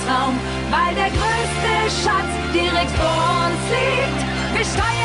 Traum, weil der größte Schatz direkt vor uns liegt. Wir steuern